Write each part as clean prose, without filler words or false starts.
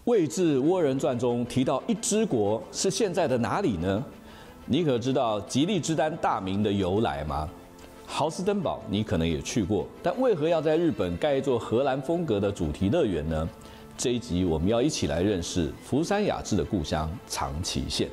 魏志倭人传中提到一支国是现在的哪里呢？你可知道吉利之丹大名的由来吗？豪斯登堡你可能也去过，但为何要在日本盖一座荷兰风格的主题乐园呢？这一集我们要一起来认识福山雅治的故乡长崎县。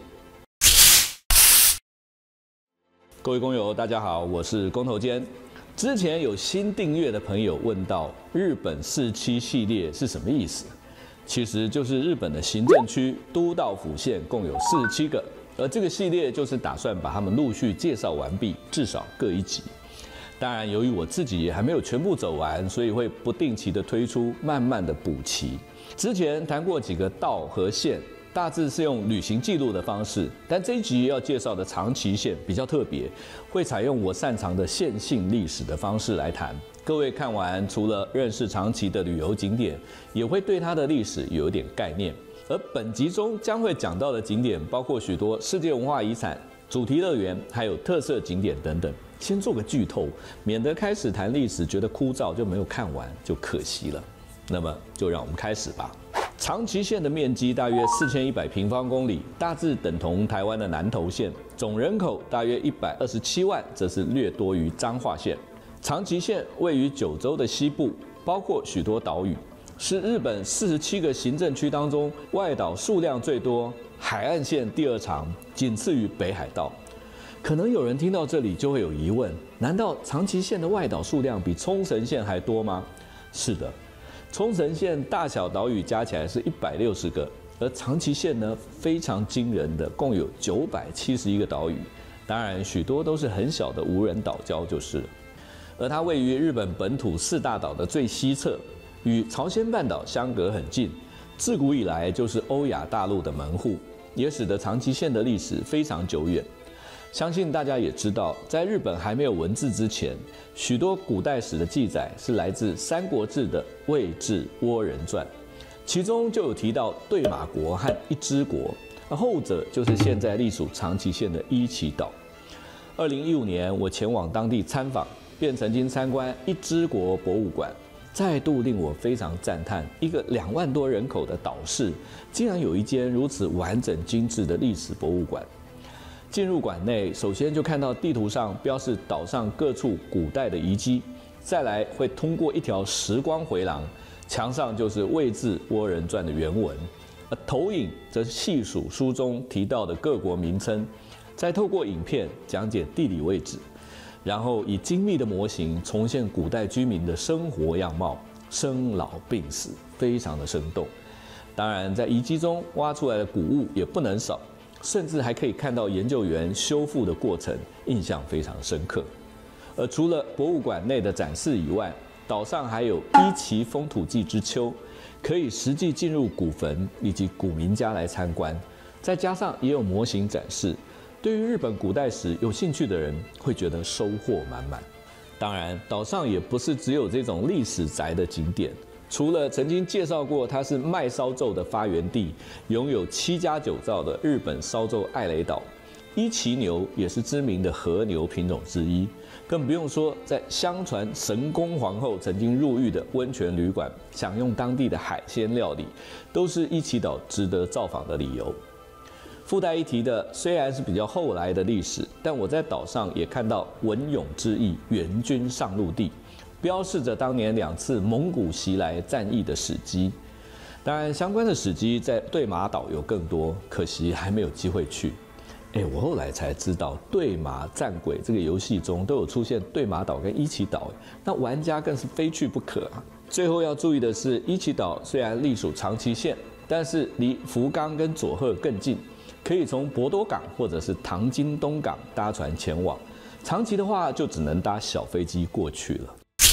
各位工友，大家好，我是工头坚。之前有新订阅的朋友问到，日本47系列是什么意思？其实就是日本的行政区、都道府县共有47个，而这个系列就是打算把它们陆续介绍完毕，至少各一集。当然，由于我自己也还没有全部走完，所以会不定期的推出，慢慢的补齐。之前谈过几个道和县，大致是用旅行记录的方式，但这一集要介绍的长崎县比较特别，会采用我擅长的线性历史的方式来谈。各位看完，除了认识长崎的旅游景点，也会对它的历史有一点概念。而本集中将会讲到的景点，包括许多世界文化遗产、主题乐园，还有特色景点等等。先做个剧透，免得开始谈历史觉得枯燥，就没有看完就可惜了。那么就让我们开始吧。长崎县的面积大约4100平方公里，大致等同台湾的南投县，总人口大约127万，则是略多于彰化县。长崎县位于九州的西部，包括许多岛屿，是日本47个行政区当中外岛数量最多、海岸线第二长，仅次于北海道。可能有人听到这里就会有疑问：难道长崎县的外岛数量比冲绳县还多吗？是的，冲绳县大小岛屿加起来是160个，而长崎县呢非常惊人的，共有971个岛屿，当然许多都是很小的无人岛礁就是了。而它位于日本本土4大岛的最西侧，与朝鲜半岛相隔很近，自古以来就是欧亚大陆的门户，也使得长崎县的历史非常久远。相信大家也知道，在日本还没有文字之前，许多古代史的记载是来自《三国志》的《魏志倭人传》，其中就有提到对马国和一支国，而后者就是现在隶属长崎县的伊岐岛。2015年，我前往当地参访，便曾经参观一支国博物馆，再度令我非常赞叹，一个2万多人口的岛市，竟然有一间如此完整精致的历史博物馆。进入馆内，首先就看到地图上标示岛上各处古代的遗迹，再来会通过一条时光回廊，墙上就是《魏志倭人传》的原文，而投影则细数书中提到的各国名称，再透过影片讲解地理位置，然后以精密的模型重现古代居民的生活样貌，生老病死，非常的生动。当然，在遗迹中挖出来的古物也不能少，甚至还可以看到研究员修复的过程，印象非常深刻。而除了博物馆内的展示以外，岛上还有伊岐风土记之丘，可以实际进入古坟以及古民家来参观，再加上也有模型展示，对于日本古代史有兴趣的人会觉得收获满满。当然，岛上也不是只有这种历史宅的景点，除了曾经介绍过它是卖烧酎的发源地，拥有7家酒造的日本烧酎爱雷岛，伊岐牛也是知名的和牛品种之一，更不用说在相传神宫皇后曾经入狱的温泉旅馆，享用当地的海鲜料理，都是伊岐岛值得造访的理由。附带一提的，虽然是比较后来的历史，但我在岛上也看到文勇之役援军上陆地，标示着当年2次蒙古袭来战役的史迹。当然，相关的史迹在对马岛有更多，可惜还没有机会去。我后来才知道，对马战鬼这个游戏中都有出现对马岛跟伊岐岛，那玩家更是非去不可啊。最后要注意的是，伊岐岛虽然隶属长崎县，但是离福冈跟佐贺更近，可以从博多港或者是唐津东港搭船前往。长崎的话，就只能搭小飞机过去了。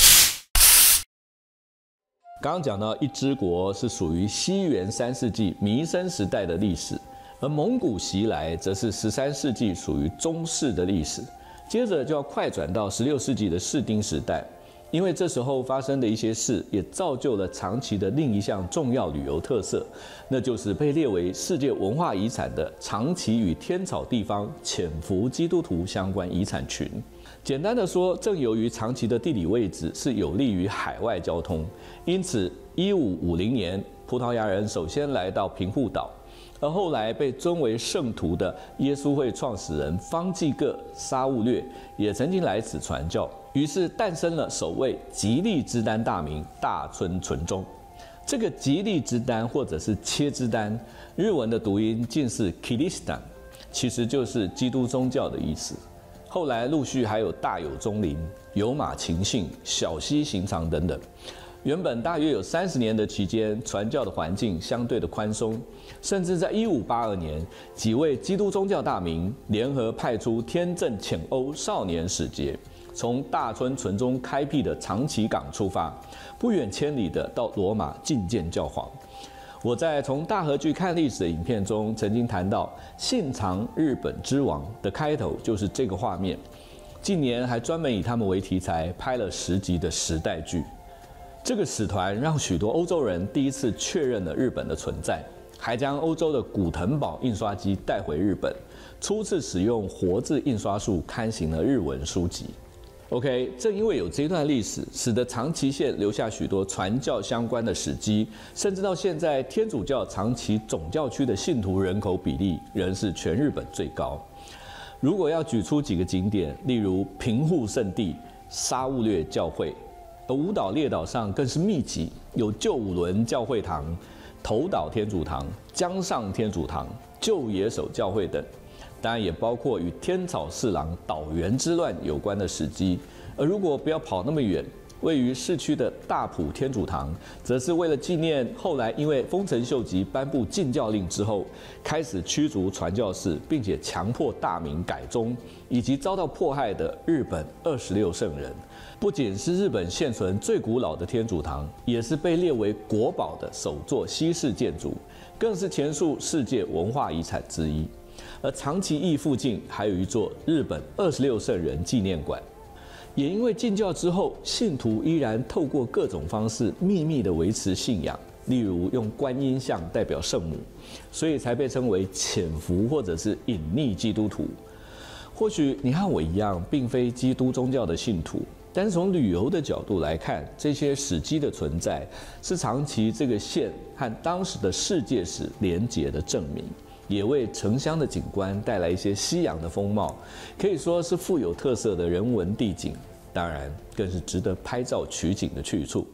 刚刚讲到一支国是属于西元3世纪弥生时代的历史，而蒙古袭来则是13世纪属于中世的历史，接着就要快转到16世纪的室町时代。因为这时候发生的一些事，也造就了长崎的另一项重要旅游特色，那就是被列为世界文化遗产的长崎与天草地方潜伏基督徒相关遗产群。简单的说，正由于长崎的地理位置是有利于海外交通，因此1550年葡萄牙人首先来到平户岛，而后来被尊为圣徒的耶稣会创始人方济各·沙勿略也曾经来此传教，于是诞生了首位吉利之丹大名大村纯宗。这个吉利之丹或者是切之丹，日文的读音竟是 Kiristan， 其实就是基督宗教的意思。后来陆续还有大有宗麟、有马勤信、小西行长等等。原本大约有30年的期间，传教的环境相对的宽松，甚至在1582年，几位基督宗教大名联合派出天正遣欧少年使节，从大村纯宗开辟的长崎港出发，不远千里的到罗马觐见教皇。我在从大河剧看历史的影片中，曾经谈到信长日本之王的开头就是这个画面。近年还专门以他们为题材拍了10集的时代剧。这个使团让许多欧洲人第一次确认了日本的存在，还将欧洲的古腾堡印刷机带回日本，初次使用活字印刷术刊行了日文书籍。OK， 正因为有这段历史，使得长崎县留下许多传教相关的史迹，甚至到现在，天主教长崎总教区的信徒人口比例仍是全日本最高。如果要举出几个景点，例如平户圣地、沙勿略教会，而五岛列岛上更是密集，有旧五轮教会堂、头岛天主堂、江上天主堂、旧野手教会等。当然也包括与天草四郎岛原之乱有关的史迹。而如果不要跑那么远，位于市区的大埔天主堂，则是为了纪念后来因为丰臣秀吉颁布禁教令之后，开始驱逐传教士，并且强迫大名改宗，以及遭到迫害的日本26圣人。不仅是日本现存最古老的天主堂，也是被列为国宝的首座西式建筑，更是前述世界文化遗产之一。而长崎驿附近还有一座日本26圣人纪念馆。也因为禁教之后，信徒依然透过各种方式秘密地维持信仰，例如用观音像代表圣母，所以才被称为潜伏或者是隐匿基督徒。或许你和我一样，并非基督宗教的信徒，但是从旅游的角度来看，这些史迹的存在是长崎这个县和当时的世界史连结的证明。也为城乡的景观带来一些西洋的风貌，可以说是富有特色的人文地景，当然更是值得拍照取景的去处。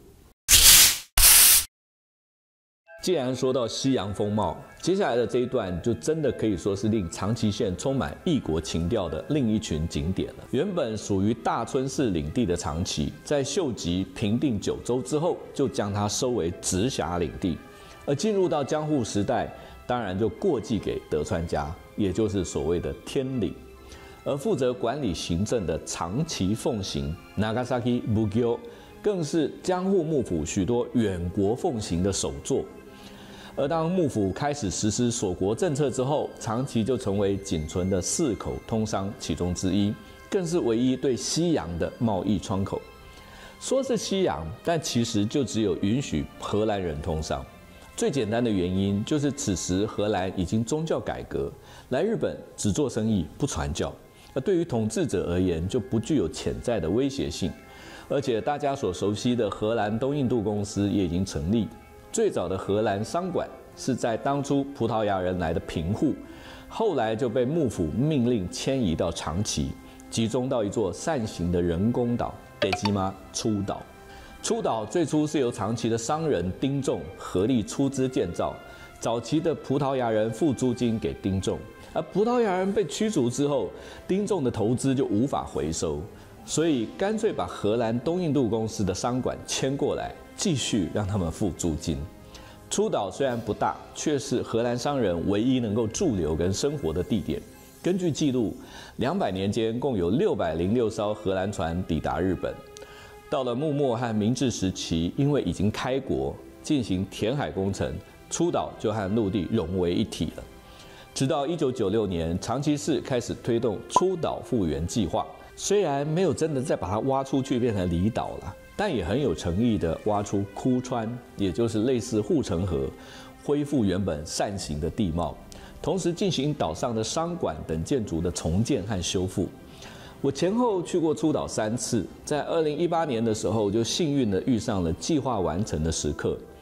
既然说到西洋风貌，接下来的这一段就真的可以说是令长崎县充满异国情调的另一群景点了。原本属于大村氏领地的长崎，在秀吉平定九州之后，就将它收为直辖领地，而进入到江户时代，当然就过继给德川家，也就是所谓的天领。而负责管理行政的长崎奉行 Nagasaki Bugyo， 更是江户幕府许多远国奉行的首座。而当幕府开始实施锁国政策之后，长崎就成为仅存的4口通商其中之一，更是唯一对西洋的贸易窗口。说是西洋，但其实就只有允许荷兰人通商。最简单的原因就是此时荷兰已经宗教改革，来日本只做生意不传教，而对于统治者而言就不具有潜在的威胁性。而且大家所熟悉的荷兰东印度公司也已经成立，最早的荷兰商馆是在当初葡萄牙人来的平户，后来就被幕府命令迁移到长崎，集中到一座扇形的人工岛北基妈出岛。出岛最初是由长崎的商人丁仲合力出资建造，早期的葡萄牙人付租金给丁仲，而葡萄牙人被驱逐之后，丁仲的投资就无法回收，所以干脆把荷兰东印度公司的商馆迁过来，继续让他们付租金。出岛虽然不大，却是荷兰商人唯一能够驻留跟生活的地点。根据记录，200年间共有606艘荷兰船抵达日本。到了幕末和明治时期，因为已经开国，进行填海工程，出岛就和陆地融为一体了。直到1996年，长崎市开始推动出岛复原计划，虽然没有真的再把它挖出去变成离岛了，但也很有诚意的挖出枯川，也就是类似护城河，恢复原本扇形的地貌，同时进行岛上的商馆等建筑的重建和修复。我前后去过出岛3次，在2018年的时候就幸运地遇上了计划完成的时刻。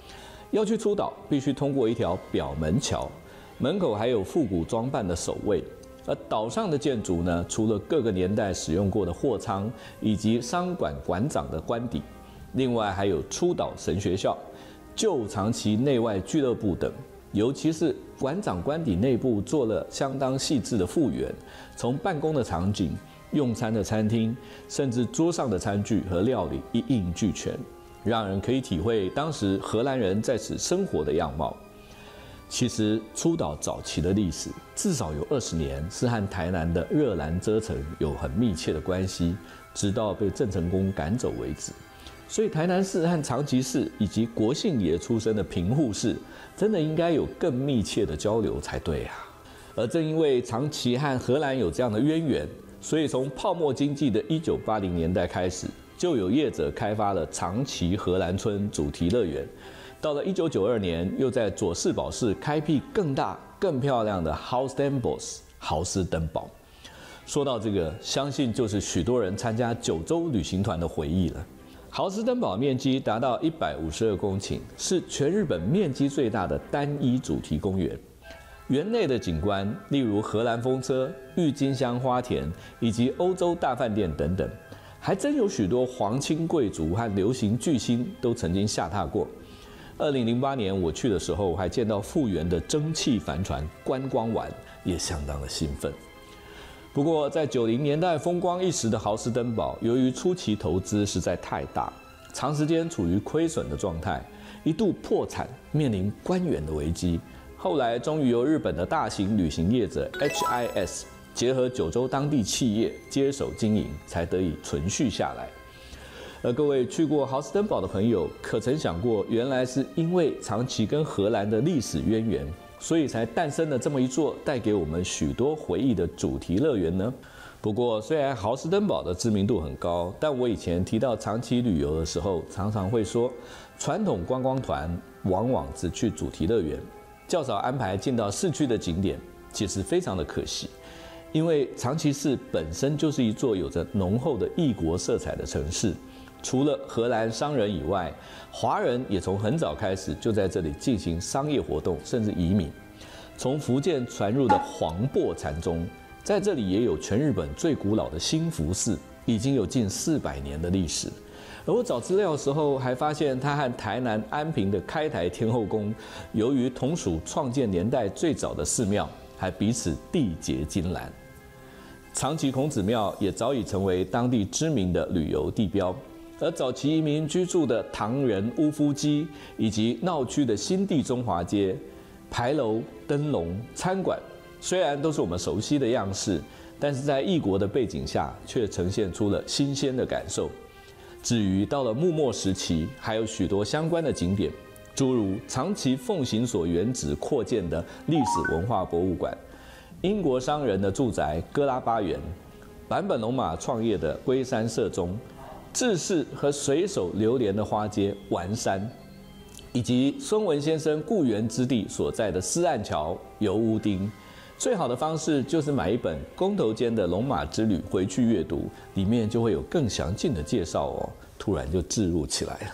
要去出岛，必须通过一条表门桥，门口还有复古装扮的守卫。而岛上的建筑呢，除了各个年代使用过的货仓以及商馆馆长的官邸，另外还有出岛神学校、旧长崎内外俱乐部等。尤其是馆长官邸内部做了相当细致的复原，从办公的场景、用餐的餐厅，甚至桌上的餐具和料理一应俱全，让人可以体会当时荷兰人在此生活的样貌。其实出岛早期的历史至少有20年是和台南的热兰遮城有很密切的关系，直到被郑成功赶走为止。所以台南市和长崎市以及国姓爷出身的平户市，真的应该有更密切的交流才对啊。而正因为长崎和荷兰有这样的渊源，所以从泡沫经济的1980年代开始，就有业者开发了长崎荷兰村主题乐园。到了1992年，又在佐世保市开辟更大、更漂亮的 Haus den Boss 豪斯登堡。说到这个，相信就是许多人参加九州旅行团的回忆了。豪斯登堡面积达到152公顷，是全日本面积最大的单一主题公园。园内的景观，例如荷兰风车、郁金香花田以及欧洲大饭店等等，还真有许多皇亲贵族和流行巨星都曾经下榻过。2008年我去的时候，还见到复原的蒸汽帆船观光玩，也相当的兴奋。不过，在90年代风光一时的豪斯登堡，由于初期投资实在太大，长时间处于亏损的状态，一度破产，面临关园的危机。后来终于由日本的大型旅行业者 HIS 结合九州当地企业接手经营，才得以存续下来。而各位去过豪斯登堡的朋友，可曾想过，原来是因为长崎跟荷兰的历史渊源，所以才诞生了这么一座带给我们许多回忆的主题乐园呢？不过，虽然豪斯登堡的知名度很高，但我以前提到长崎旅游的时候，常常会说，传统观光团往往只去主题乐园，较少安排进到市区的景点，其实非常的可惜。因为长崎市本身就是一座有着浓厚的异国色彩的城市。除了荷兰商人以外，华人也从很早开始就在这里进行商业活动，甚至移民。从福建传入的黄檗禅宗，在这里也有全日本最古老的兴福寺，已经有近400年的历史。而我找资料的时候，还发现它和台南安平的开台天后宫，由于同属创建年代最早的寺庙，还彼此缔结金兰。长崎孔子庙也早已成为当地知名的旅游地标。而早期移民居住的唐人乌夫基，以及闹区的新地中华街、牌楼、灯笼、餐馆，虽然都是我们熟悉的样式，但是在异国的背景下，却呈现出了新鲜的感受。至于到了幕末时期，还有许多相关的景点，诸如长崎奉行所原址扩建的历史文化博物馆、英国商人的住宅哥拉巴园、坂本龙马创业的龟山社中。志士和水手流连的花街丸山，以及孙文先生故园之地所在的思岸桥、油屋町，最好的方式就是买一本工头间的《龙马之旅》回去阅读，里面就会有更详尽的介绍哦。突然就置入起来了。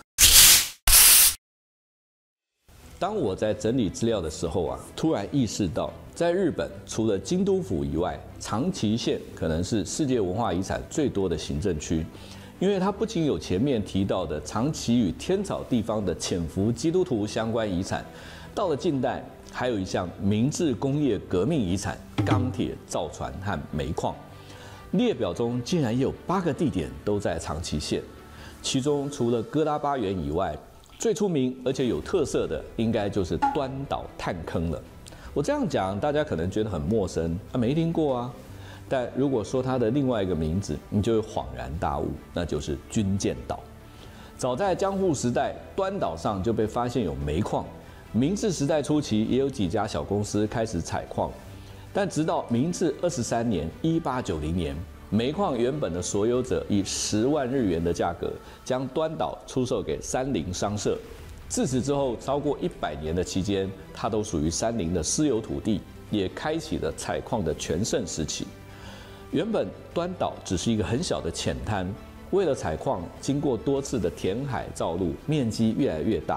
当我在整理资料的时候啊，突然意识到，在日本除了京都府以外，长崎县可能是世界文化遗产最多的行政区。因为它不仅有前面提到的长崎与天草地方的潜伏基督徒相关遗产，到了近代还有一项明治工业革命遗产——钢铁、造船和煤矿。列表中竟然也有8个地点都在长崎县，其中除了哥拉巴园以外，最出名而且有特色的，应该就是端岛炭坑了。我这样讲，大家可能觉得很陌生啊，没听过啊。但如果说它的另外一个名字，你就会恍然大悟，那就是军舰岛。早在江户时代，端岛上就被发现有煤矿。明治时代初期，也有几家小公司开始采矿。但直到明治23年（1890年），煤矿原本的所有者以10万日元的价格将端岛出售给三菱商社。自此之后，超过100年的期间，它都属于三菱的私有土地，也开启了采矿的全盛时期。原本端岛只是一个很小的浅滩，为了采矿，经过多次的填海造陆，面积越来越大，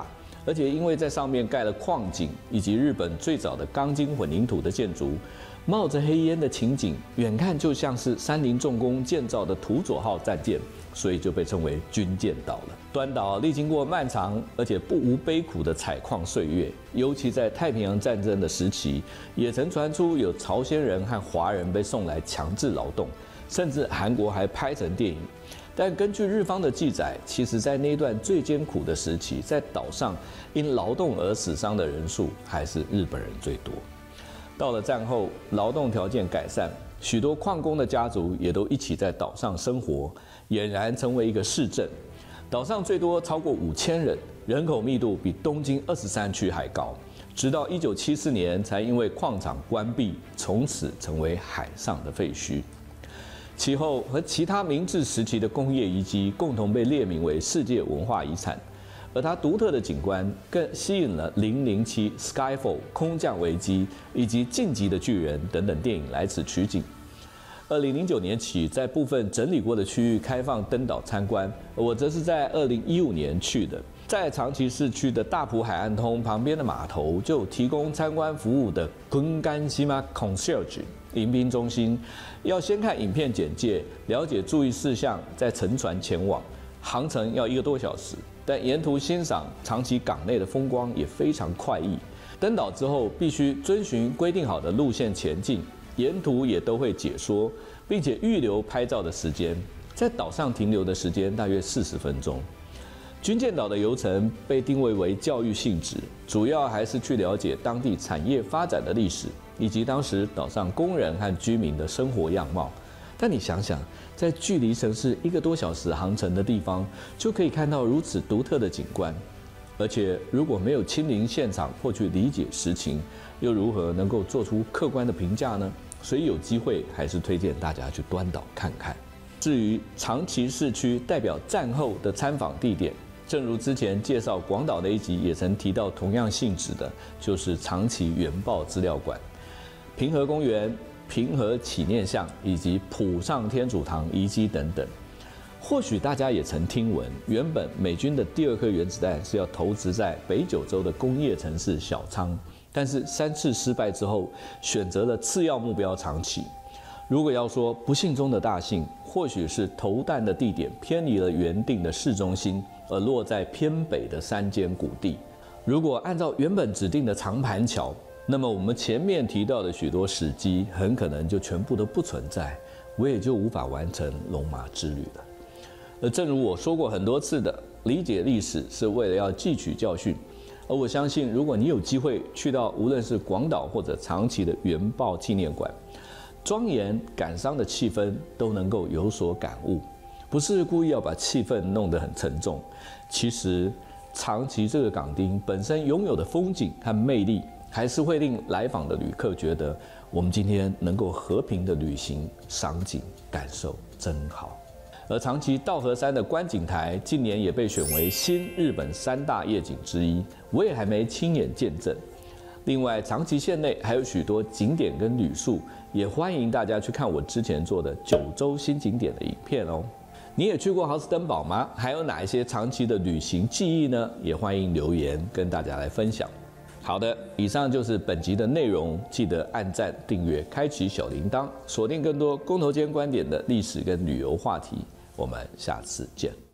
而且因为在上面盖了矿井以及日本最早的钢筋混凝土的建筑，冒着黑烟的情景，远看就像是三菱重工建造的土佐号战舰，所以就被称为军舰岛了。端岛历经过漫长而且不无悲苦的采矿岁月，尤其在太平洋战争的时期，也曾传出有朝鲜人和华人被送来强制劳动，甚至韩国还拍成电影。但根据日方的记载，其实在那段最艰苦的时期，在岛上因劳动而死伤的人数还是日本人最多。到了战后，劳动条件改善，许多矿工的家族也都一起在岛上生活，俨然成为一个市镇。岛上最多超过5000人，人口密度比东京23区还高。直到1974年，才因为矿场关闭，从此成为海上的废墟。其后和其他明治时期的工业遗迹共同被列名为世界文化遗产，而它独特的景观更吸引了《007》、《Skyfall》、《空降危机》以及《晋级的巨人》等等电影来此取景。2009年起，在部分整理过的区域开放登岛参观，我则是在2015年去的。在长崎市区的大浦海岸通旁边的码头，就有提供参观服务的kun干西马 concierge 迎宾中心。要先看影片简介，了解注意事项，再乘船前往。航程要1个多小时，但沿途欣赏长崎港内的风光也非常快意。登岛之后，必须遵循规定好的路线前进，沿途也都会解说，并且预留拍照的时间。在岛上停留的时间大约40分钟。军舰岛的游程被定位为教育性质，主要还是去了解当地产业发展的历史，以及当时岛上工人和居民的生活样貌。但你想想，在距离城市1个多小时航程的地方，就可以看到如此独特的景观。而且如果没有亲临现场或去理解实情，又如何能够做出客观的评价呢？所以有机会还是推荐大家去端岛看看。至于长崎市区代表战后的参访地点，正如之前介绍广岛那一集也曾提到，同样性质的就是长崎原爆资料馆、平和公园、平和祈念像以及浦上天主堂遗迹等等。或许大家也曾听闻，原本美军的第2颗原子弹是要投掷在北九州的工业城市小仓，但是3次失败之后，选择了次要目标长崎。如果要说不幸中的大幸，或许是投弹的地点偏离了原定的市中心，而落在偏北的山间谷地。如果按照原本指定的长盘桥，那么我们前面提到的许多史迹很可能就全部都不存在，我也就无法完成龙马之旅了。而正如我说过很多次的，理解历史是为了要汲取教训。而我相信，如果你有机会去到无论是广岛或者长崎的原爆纪念馆，庄严感伤的气氛都能够有所感悟。不是故意要把气氛弄得很沉重，其实长崎这个港町本身拥有的风景和魅力，还是会令来访的旅客觉得，我们今天能够和平的旅行、赏景、感受真好。而长崎稻荷山的观景台近年也被选为新日本3大夜景之一，我也还没亲眼见证。另外，长崎县内还有许多景点跟旅宿，也欢迎大家去看我之前做的9州新景点的影片哦。你也去过豪斯登堡吗？还有哪一些长期的旅行记忆呢？也欢迎留言跟大家来分享。好的，以上就是本集的内容，记得按赞、订阅、开启小铃铛，锁定更多公投间观点的历史跟旅游话题。我们下次见。